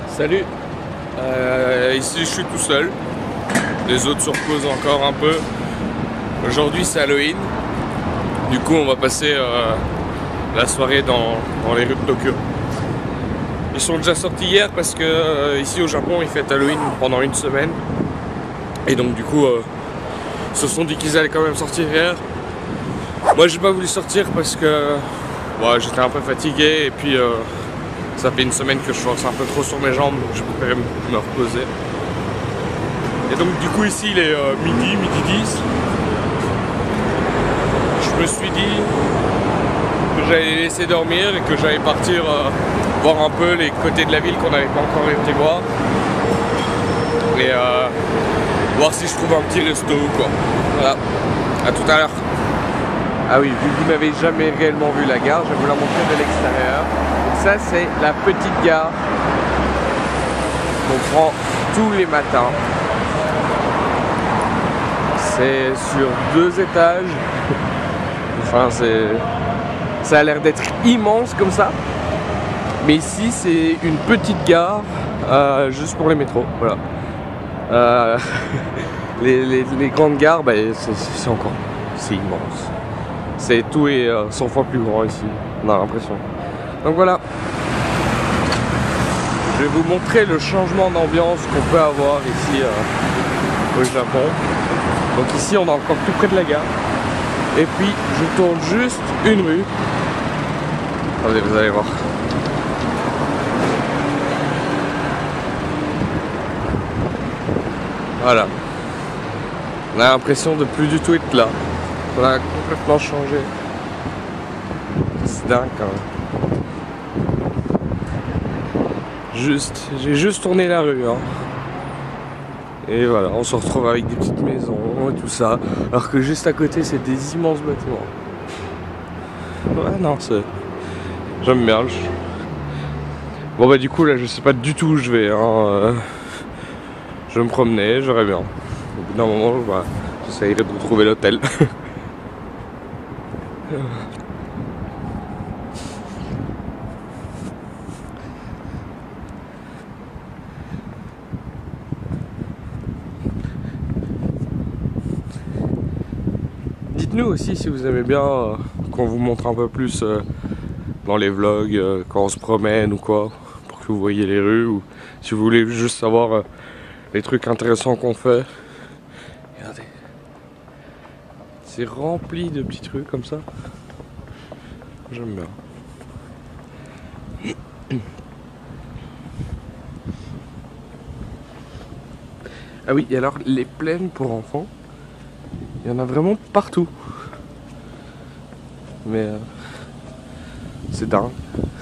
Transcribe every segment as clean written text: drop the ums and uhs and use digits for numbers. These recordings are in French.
Salut, ici je suis tout seul, les autres se reposent encore un peu. Aujourd'hui c'est Halloween, du coup on va passer la soirée dans les rues de Tokyo. Ils sont déjà sortis hier parce que ici au Japon ils fêtent Halloween pendant une semaine. Et donc du coup ils se sont dit qu'ils allaient quand même sortir hier. Moi j'ai pas voulu sortir parce que j'étais un peu fatigué et puis ça fait une semaine que je force un peu trop sur mes jambes, donc je préfère me reposer. Et donc du coup ici il est midi 10. Je me suis dit que j'allais laisser dormir et que j'allais partir voir un peu les côtés de la ville qu'on n'avait pas encore été voir. Et voir si je trouve un petit resto ou quoi. Voilà, à tout à l'heure. Ah oui, vu que vous n'avez jamais réellement vu la gare, je vais vous la montrer de l'extérieur. Ça c'est la petite gare qu'on prend tous les matins. C'est sur 2 étages. Enfin ça a l'air d'être immense comme ça. Mais ici c'est une petite gare juste pour les métros. Voilà. Les grandes gares, c'est immense. Tout est 100 fois plus grand ici, on a l'impression. Donc voilà, je vais vous montrer le changement d'ambiance qu'on peut avoir ici au Japon. Donc ici on est encore tout près de la gare. Et puis je tourne juste une rue. Attendez, vous allez voir. Voilà. On a l'impression de plus du tout être là. On a complètement changé. C'est dingue quand même. J'ai juste tourné la rue, hein. Et voilà, on se retrouve avec des petites maisons et tout ça. Alors que juste à côté, c'est des immenses bâtiments. Ouais, non, c'est... J'aime bien. Bon bah du coup, là, je sais pas du tout où je vais, hein. Je vais me promener, j'aurais bien. Au bout d'un moment, j'essayerai de retrouver l'hôtel. Dites-nous aussi si vous aimez bien qu'on vous montre un peu plus dans les vlogs quand on se promène ou quoi, pour que vous voyez les rues, ou si vous voulez juste savoir les trucs intéressants qu'on fait. Regardez, c'est rempli de petits trucs comme ça. J'aime bien. Ah oui, et alors les plaines pour enfants, il y en a vraiment partout. Mais c'est dingue.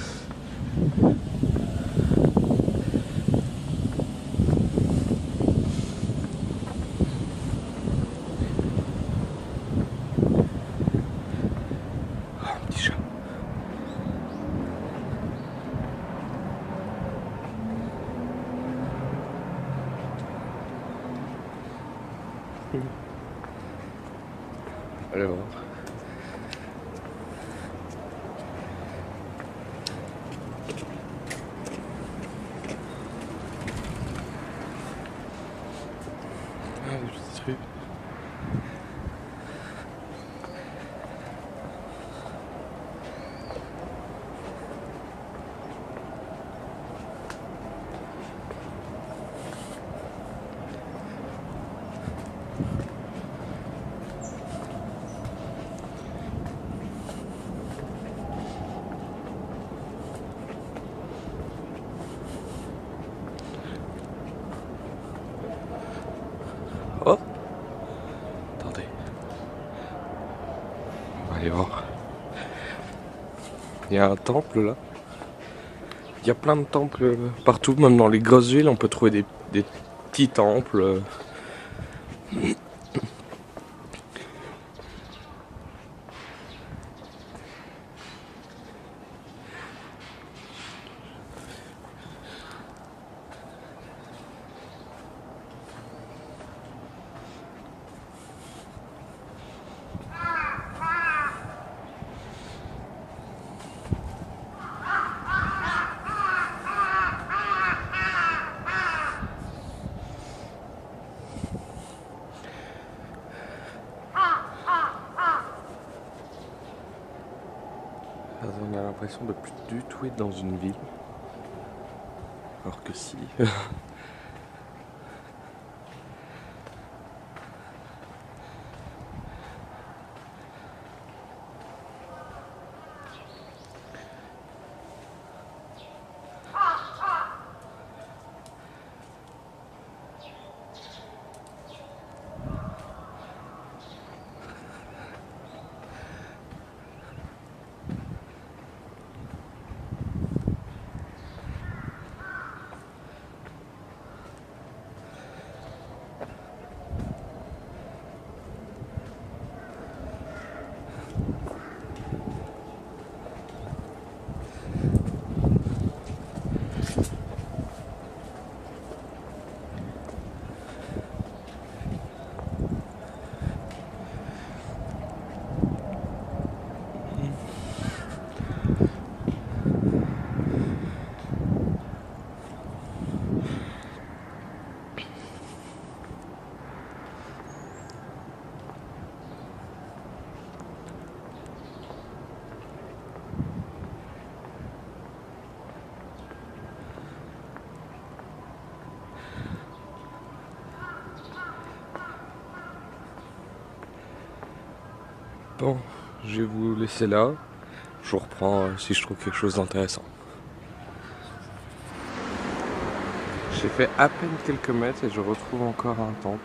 Oh, un petit chat. Allez voir. Ah, des petits trucs. Oh, attendez. On va aller voir. Il y a un temple là. Il y a plein de temples partout, même dans les grosses villes, on peut trouver des petits temples. l'impression de plus du tout être dans une ville. Alors que si. Bon, je vais vous laisser là. Je vous reprends si je trouve quelque chose d'intéressant. J'ai fait à peine quelques mètres et je retrouve encore un temple.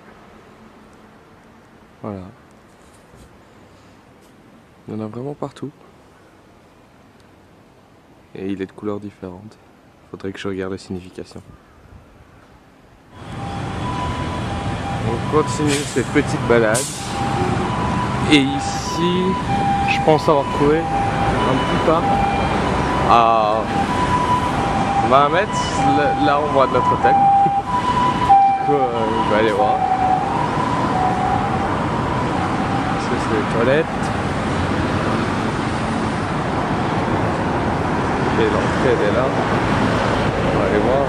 Voilà. Il y en a vraiment partout. Et il est de couleurs différentes. Faudrait que je regarde la signification. On continue cette petite balade. Et ici, je pense avoir trouvé un petit parc à 20 mètres, là on voit notre hôtel. Du coup, je vais aller voir. Ça c'est les toilettes. Et l'entrée elle est là. On va aller voir.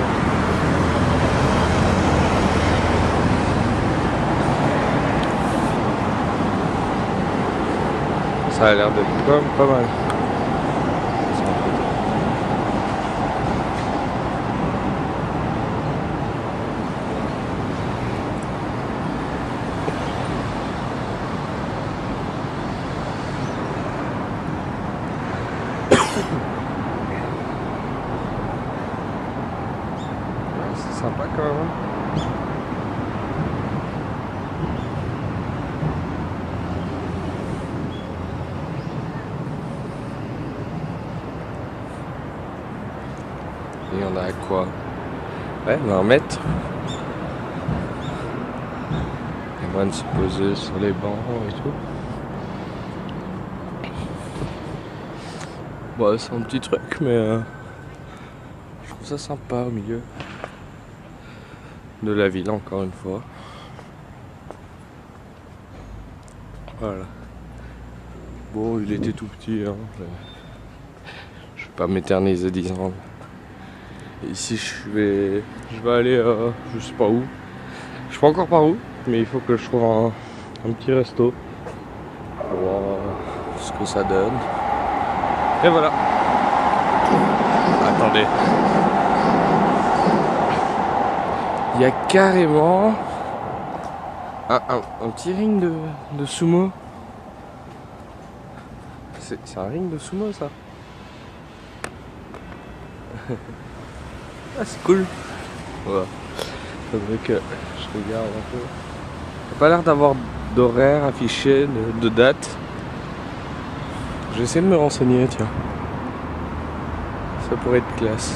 Ça a l'air d'être quand même pas mal. C'est sympa quand même. Et on a quoi? Ouais, 20 mètres. Et moi de se poser sur les bancs et tout. Bon, c'est un petit truc, mais je trouve ça sympa au milieu de la ville, encore une fois. Voilà. Bon, il était tout petit, hein. Je vais pas m'éterniser 10 ans. Ici je vais aller je sais pas où. Je sais pas encore par où, mais il faut que je trouve un petit resto pour voir ce que ça donne. Et voilà. Attendez. Il y a carrément un petit ring de sumo. C'est un ring de sumo ça. Ah c'est cool. Voilà. Faudrait que je regarde un peu. Il n'y a pas l'air d'avoir d'horaire affiché, de date. Je vais essayer de me renseigner, tiens. Ça pourrait être classe.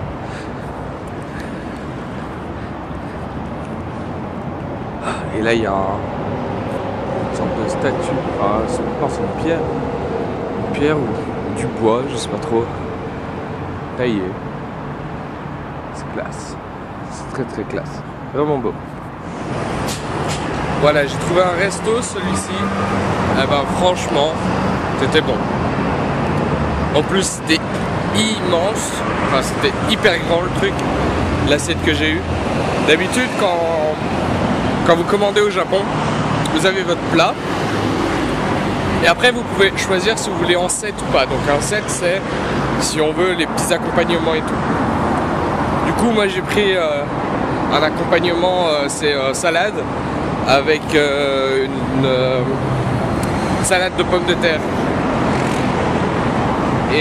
Et là il y a une sorte de statue. Ah, c'est une pierre. Une pierre ou du bois, je sais pas trop. Taillé. C'est classe. C'est très très classe. Vraiment beau. Voilà, j'ai trouvé un resto, celui-ci. Eh ben franchement, c'était bon. En plus c'était immense. Enfin c'était hyper grand le truc. L'assiette que j'ai eue. D'habitude quand vous commandez au Japon, vous avez votre plat. Et après vous pouvez choisir si vous voulez en set ou pas. Donc un set c'est si on veut les petits accompagnements et tout. Du coup moi j'ai pris un accompagnement, c'est salade avec une salade de pommes de terre. Et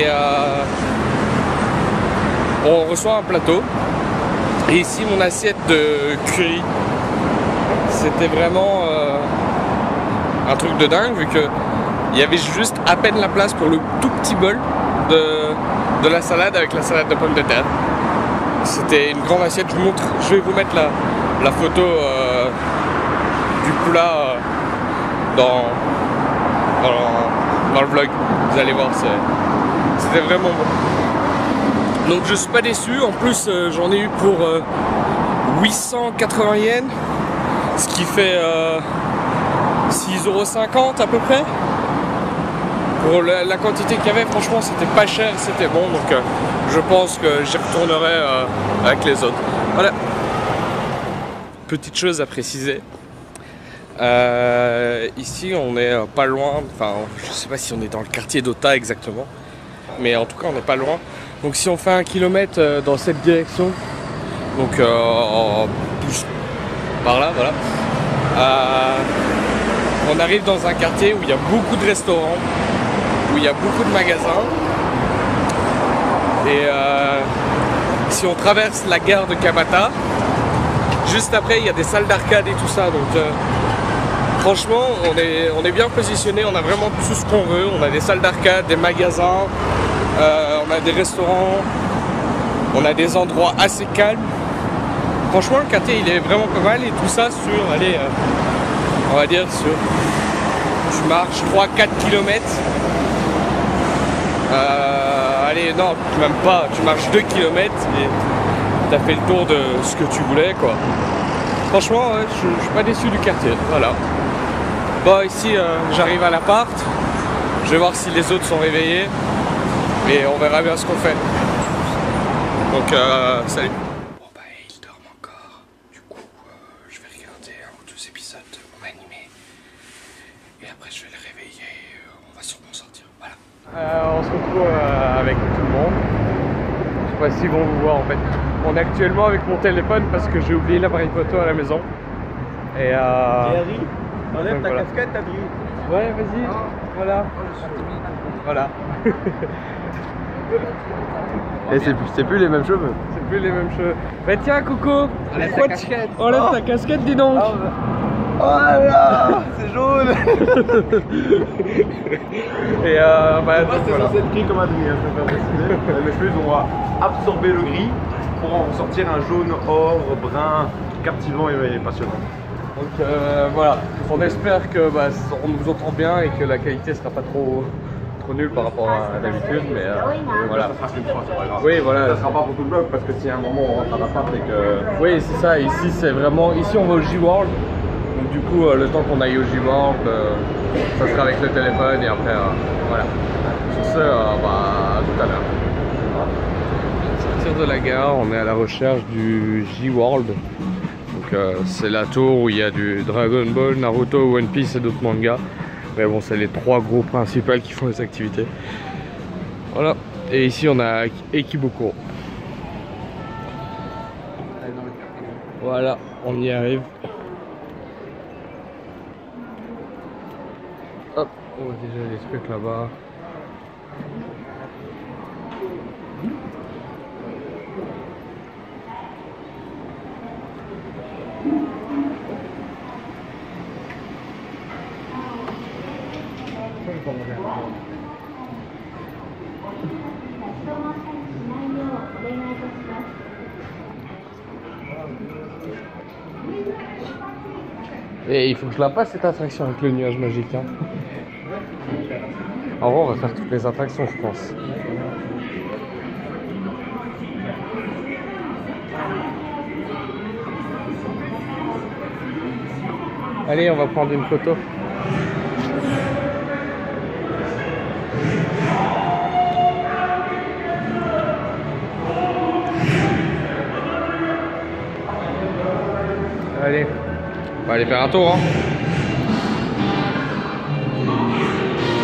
on reçoit un plateau. Et ici mon assiette de curry. C'était vraiment un truc de dingue vu que il y avait juste à peine la place pour le tout petit bol de la salade avec la salade de pommes de terre. C'était une grande assiette. Je vais vous mettre la photo du plat dans le vlog. Vous allez voir, c'était vraiment bon. Donc je suis pas déçu. En plus j'en ai eu pour 880 yens, ce qui fait 6,50 € à peu près. Pour la quantité qu'il y avait, franchement c'était pas cher, c'était bon, donc je pense que j'y retournerai avec les autres. Voilà. Petite chose à préciser. Ici on est pas loin, enfin je sais pas si on est dans le quartier d'Ota exactement, mais en tout cas on n'est pas loin. Donc si on fait 1 kilomètre dans cette direction, donc plus par là, voilà, on arrive dans un quartier où il y a beaucoup de restaurants, où il y a beaucoup de magasins. Et si on traverse la gare de Kabata, juste après il y a des salles d'arcade et tout ça. Donc franchement on est bien positionné, on a vraiment tout ce qu'on veut. On a des salles d'arcade, des magasins, on a des restaurants, on a des endroits assez calmes. Franchement le quartier il est vraiment pas mal et tout ça sur, allez, on va dire sur, tu marches 3-4 km. Allez, non, même pas, tu marches 2 km et t'as fait le tour de ce que tu voulais, quoi. Franchement, ouais, je suis pas déçu du quartier, voilà. Bon, ici, j'arrive à l'appart, je vais voir si les autres sont réveillés et on verra bien ce qu'on fait. Donc, salut. Bon, bah, ils dorment encore, du coup, je vais regarder 1 ou 2 épisodes de mon animé et après je vais les réveiller, on va sûrement sortir, voilà. On se retrouve avec tout le monde. Je sais pas s'ils vont vous voir en fait. On est actuellement avec mon téléphone parce que j'ai oublié l'appareil photo à la maison. Et Harry, enlève ta voilà. casquette, Adrien. Ouais, vas-y. Voilà. Voilà. Et c'est plus les mêmes cheveux. C'est plus les mêmes cheveux. Bah tiens, Coco. Enlève ta casquette. Enlève ta casquette, dis donc. Oh là, c'est jaune. Et bah Moi c'est censé être gris comme Adrien, je vais faire préciser. Mes cheveux vont absorber le gris pour en sortir un jaune or, brun, captivant et passionnant. Donc voilà, on espère que on nous entend bien et que la qualité sera pas trop nulle par rapport à d'habitude, mais voilà. Ça sera une fois, c'est pas grave. Oui, voilà. Ça sera pas pour tout le blog parce que si à un moment on rentre à l'appart et que... Oui, c'est ça, ici c'est vraiment... Ici on va au J-World, donc du coup le temps qu'on aille au J-World, ça sera avec le téléphone et après, voilà. Sur ce, à tout à l'heure. Sortir de la gare, on est à la recherche du J-World. Donc c'est la tour où il y a du Dragon Ball, Naruto, One Piece et d'autres mangas. Mais bon, c'est les 3 groupes principaux qui font les activités. Voilà. Et ici on a Ekiboko. Voilà, on y arrive. Hop, on voit déjà les trucs là-bas. Et il faut que je la passe cette attraction avec le nuage magique. Hein. En vrai, on va faire toutes les attractions, je pense. Allez, on va prendre une photo. Allez, on va aller faire un tour. Hein.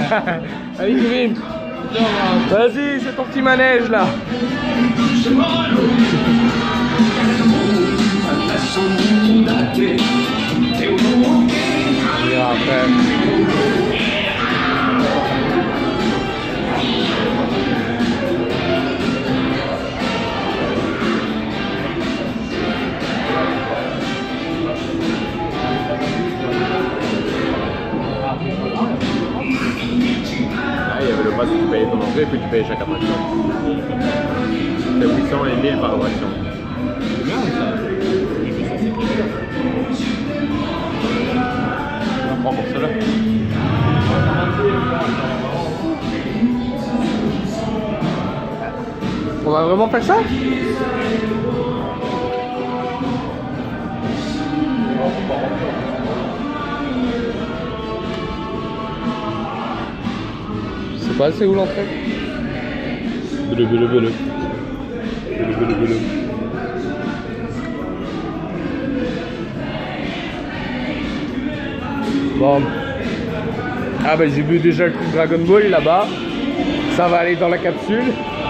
Allez, Kevin. Vas-y, c'est ton petit manège là. On ira après. Ah, il y avait le pass où tu payais ton entrée et puis tu payais chaque attraction. C'est 800 et 1000 par attraction. C'est bien ça. On prend pour cela. On va vraiment faire ça? Je sais pas, c'est où l'entrée? Bleu. Bon. Ah bah j'ai vu déjà le truc Dragon Ball là-bas. Ça va aller dans la capsule.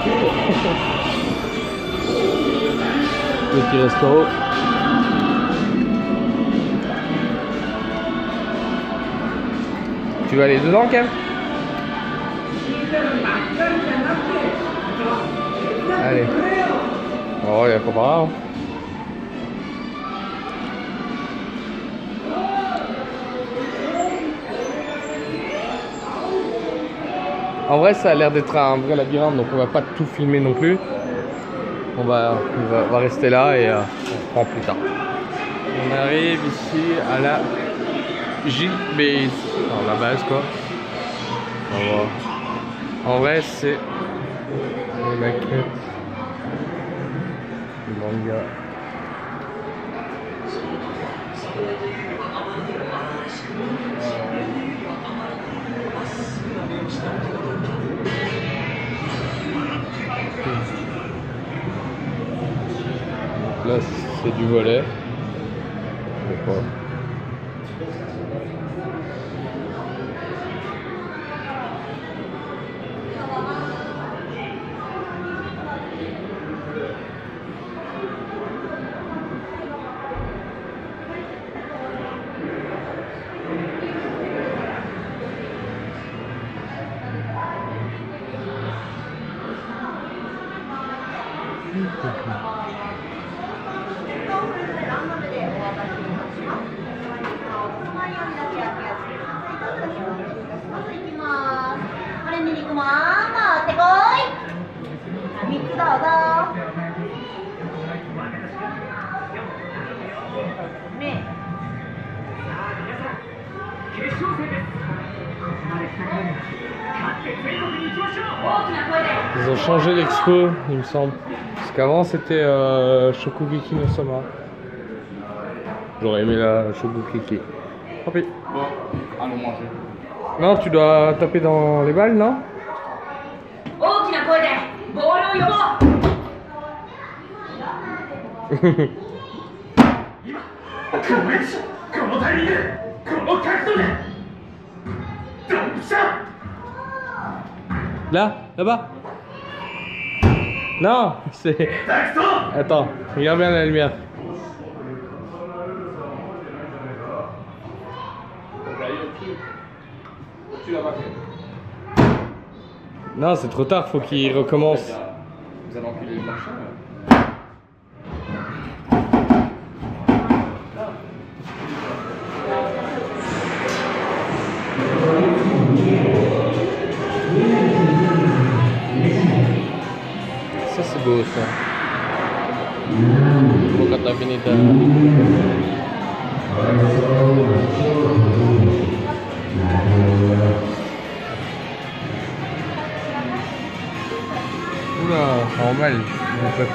Petit resto. Tu vas aller dedans, Kev? Allez. Oh, il y a pas grave. En vrai, ça a l'air d'être un vrai labyrinthe, donc on va pas tout filmer non plus. On va rester là et on reprend plus tard. On arrive ici à la J-Base, enfin la base quoi. On va voir. En vrai, c'est les maquettes, le manga. Là, c'est du volet. Je sais pas. Ils ont changé l'expo, il me semble. Parce qu'avant c'était Shokugeki no Soma. J'aurais aimé la Shokugeki. Tant pis. Bon, allons manger. Non, tu dois taper dans les balles, non? Là, là-bas. Non, c'est... Attends, regarde bien la lumière. Non, c'est trop tard, faut qu'il recommence. Vous allez enculer le marchand là. Ça c'est beau ça. Bocata Veneta. Oula, en mal. En fait.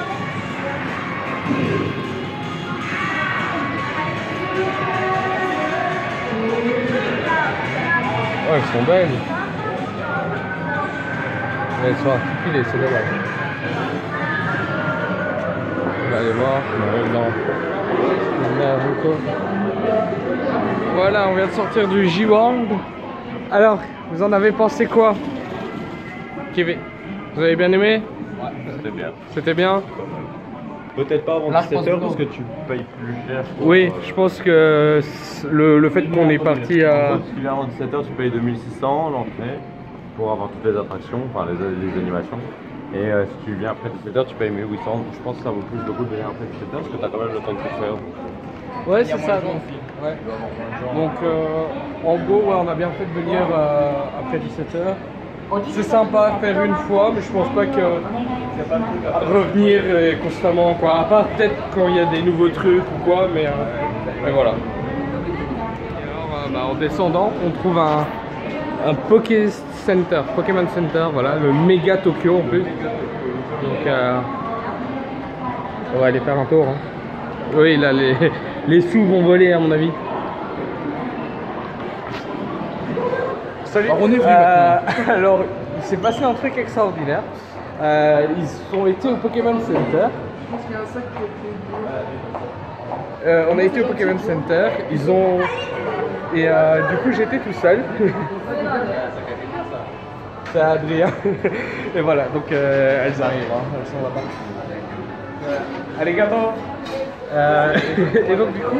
Oh, elles sont belles. Mais elles sont articulées, c'est dommage. On va aller voir, on arrive dans Naruto. Voilà, on vient de sortir du J-World. Alors, vous en avez pensé quoi? Kevin, vous avez bien aimé? Ouais, c'était bien. C'était bien? Peut-être pas avant Là, 17h parce que tu payes plus cher. Oui, je pense que le fait qu'on est parti à... Si tu viens avant 17h, tu payes 2600 l'entrée pour avoir toutes les attractions, enfin les animations. Et si tu viens après 17h, tu payes 1800. Je pense que ça vaut plus le coup de venir après 17h parce que tu as quand même le temps de tout faire. Ouais, c'est ça. Donc, ouais. Donc en gros, ouais, on a bien fait de venir après 17h. C'est sympa à faire une fois, mais je pense pas que revenir constamment, quoi. À part peut-être quand il y a des nouveaux trucs ou quoi, mais voilà. Alors, en descendant, on trouve un Pokémon Center, voilà, le méga Tokyo en plus. Donc, on va aller faire un tour. Hein. Oui, là, les sous vont voler à mon avis. Salut. Alors, on est venu maintenant. Alors, il s'est passé un truc extraordinaire. Ils ont été au Pokémon Center. On a été au Pokémon Center. Ils ont... Et du coup, j'étais tout seul. C'est Adrien. Et voilà, donc elles arrivent. Hein. Elles sont là-bas. Allez, gâteau. Et donc, du coup...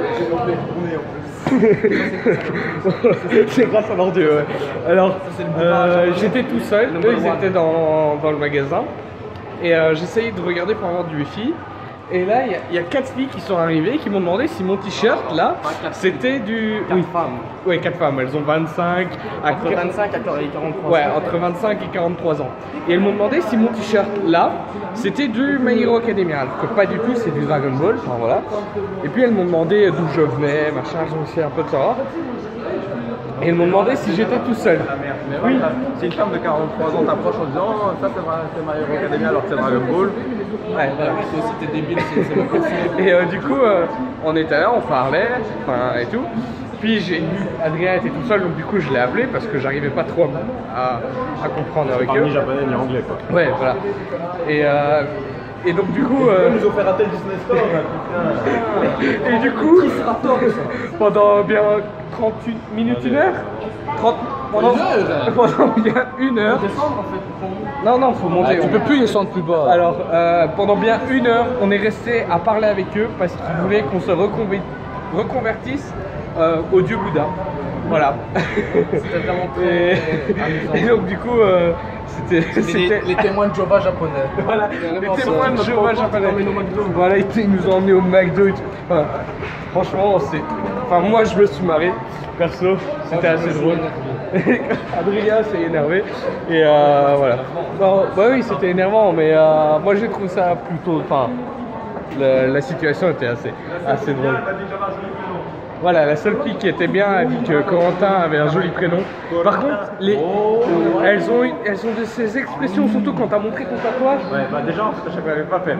C'est grâce à leur dieu, ouais. Alors, j'étais tout seul, eux ils étaient dans le magasin. Et j'essayais de regarder pour avoir du wifi. Et là, il y a 4 filles qui sont arrivées qui m'ont demandé si mon t-shirt là, c'était du... 4 femmes. Oui, 4 femmes, elles ont 25 entre 25 et 43 ans. Ouais, entre 25 et 43 ans. Et elles m'ont demandé si mon t-shirt là, c'était du My Hero Academia. Alors que pas du tout, c'est du Dragon Ball, enfin voilà. Et puis elles m'ont demandé d'où je venais, machin, j'ai essayé un peu de savoir. Et elles m'ont demandé si j'étais tout seul. Oui, si une femme de 43 ans t'approche en disant oh, ça c'est My Hero Academia alors que c'est Dragon Ball. Ouais, voilà. Toi aussi t'es débile, c'est pas possible. Et du coup, on était là, on parlait, enfin et tout. Puis j'ai vu Adrien était tout seul, donc du coup je l'ai appelé parce que j'arrivais pas trop à comprendre avec eux. Ni japonais ni anglais quoi. Ouais, voilà. Et donc du coup... Ils nous ont fait rater le Disney Store là, putain. Et du coup, pendant bien 38 minutes, 1 heure pendant bien 1 heure. Non, faut monter. Tu peux plus descendre plus bas. Alors, pendant bien 1 heure, on est resté à parler avec eux parce qu'ils voulaient qu'on se reconvertisse au dieu Bouddha. Voilà. C'était vraiment très et donc du coup, c'était les témoins de Jéhovah japonais. Voilà, les témoins de Jéhovah japonais. Voilà, ils nous ont emmenés au McDo et tout. Enfin, franchement, enfin, moi je me suis marré, perso, c'était assez drôle. Adrien s'est énervé. Et voilà. Non, bah oui, c'était énervant, mais moi j'ai trouvé ça plutôt. Enfin, la situation était assez drôle. Voilà, la seule fille qui était bien a dit que Corentin avait un joli prénom. Par contre, elles ont de ces expressions, surtout quand t'as montré ton tatouage. Ouais, bah déjà, je n'avais pas fait.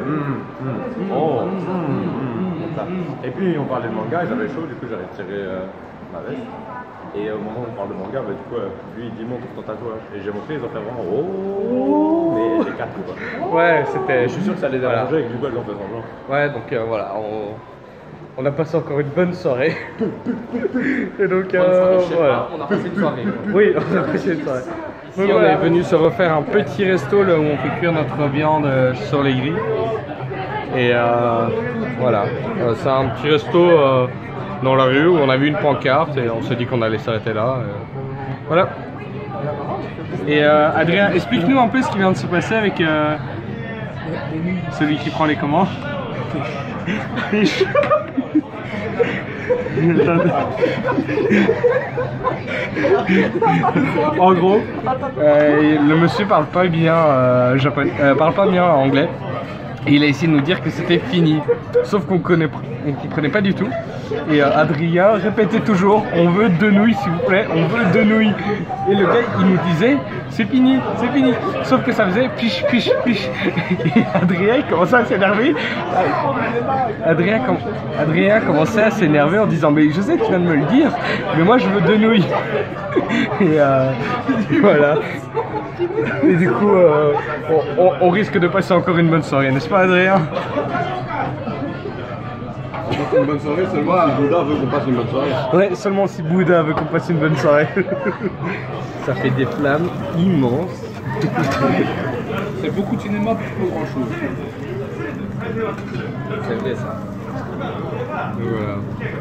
Et puis on parlait de manga, ils avaient chaud, du coup j'ai retiré ma veste. Et au moment où on parle de manga, bah, du coup, lui il dit montre ton tatouage. Et j'ai montré, ils ont fait vraiment mais les 4 quoi. Ouais, c'était. Je suis sûr que ça les a arrangés avec du coup, elles ont fait semblant. Ouais, donc voilà, on a passé encore une bonne soirée. Et donc voilà. On a passé une soirée. Oui, on a passé une soirée. Donc, on est venu se refaire un petit resto là où on fait cuire notre viande sur les grilles. Et voilà, c'est un petit resto dans la rue où on a vu une pancarte et on s'est dit qu'on allait s'arrêter là. Voilà. Et Adrien, explique-nous un peu ce qui vient de se passer avec celui qui prend les commandes. En gros, le monsieur parle pas bien parle pas bien anglais. Et il a essayé de nous dire que c'était fini. Sauf qu'on comprenait pas du tout. Et Adrien répétait toujours on veut 2 nouilles s'il vous plaît, on veut 2 nouilles. Et le gars il nous disait c'est fini, c'est fini. Sauf que ça faisait piche piche piche. Et Adrien commençait à s'énerver. Adrien commençait à s'énerver en disant mais je sais que tu viens de me le dire, mais moi je veux 2 nouilles. Et voilà. Et du coup, on risque de passer encore une bonne soirée, n'est-ce pas Adrien? passer une bonne soirée seulement si Bouddha veut qu'on passe une bonne soirée. Ouais, seulement si Bouddha veut qu'on passe une bonne soirée. Ça fait des flammes immenses. C'est beaucoup de cinéma pour pas grand chose. C'est vrai ça. Voilà.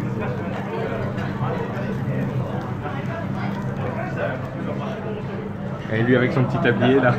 Et lui avec son petit tablier là.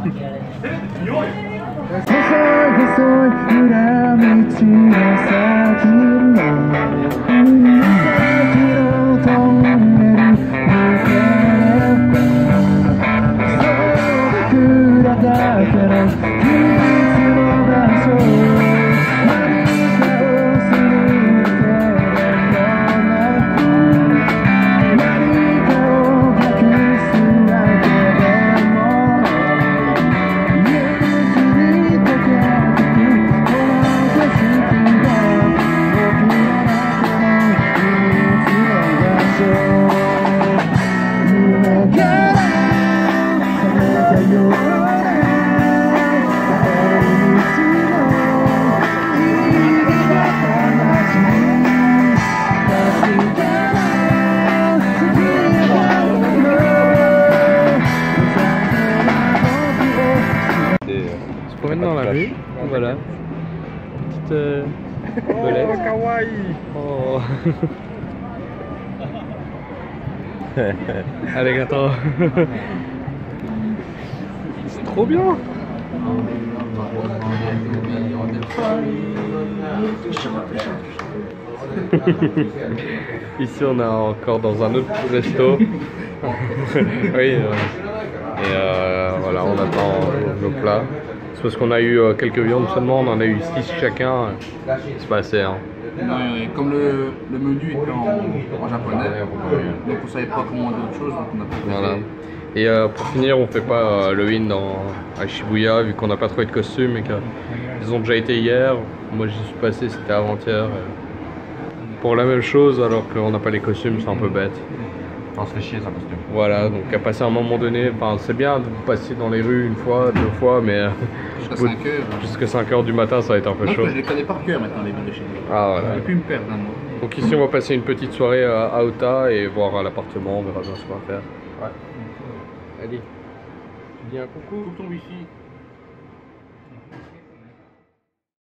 Dans la rue, voilà. Petite belette. Oh, kawaii. Oh. Alligator. C'est trop bien. Ici on est encore dans un autre resto. Oui. Voilà, on attend nos plats. C'est parce qu'on a eu quelques viandes seulement, on en a eu 6 chacun. C'est pas assez. Hein. Non, comme le menu était en japonais, donc on savait pas commander autre chose, donc on a préféré. Voilà. Et pour finir, on fait pas Halloween à Shibuya vu qu'on n'a pas trouvé de costume et qu'ils ont déjà été hier. Moi j'y suis passé, c'était avant-hier. Pour la même chose alors qu'on n'a pas les costumes, c'est un peu bête. On se fait chier sans costume. Voilà, donc à passer un moment donné, c'est bien de passer dans les rues une fois, 2 fois, mais Jusqu'à 5 heures. jusqu'à 5 h du matin ça va être un peu chaud. Je les connais par cœur maintenant, les villes de chez nous. Ah voilà. Je ne vais plus me perdre d'un mot. Donc ici on va passer une petite soirée à Ota et voir l'appartement, on verra bien ce qu'on va faire. Ouais. Allez, tu dis un coucou. Coupe ton wifi.